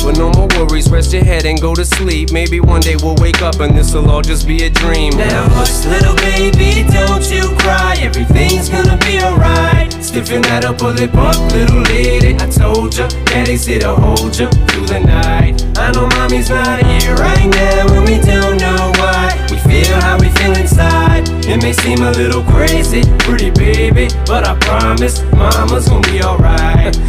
But no more worries, rest your head and go to sleep. Maybe one day we'll wake up and this'll all just be a dream. Now hush, little baby, don't you cry. Everything's gonna be alright. Stiffen that up, pull it up, little lady. I told ya, daddy's here to hold ya through the night. I know mommy's not here right now, and we don't know why. We feel how we feel inside. It may seem a little crazy, pretty baby, but I promise mama's gonna be alright.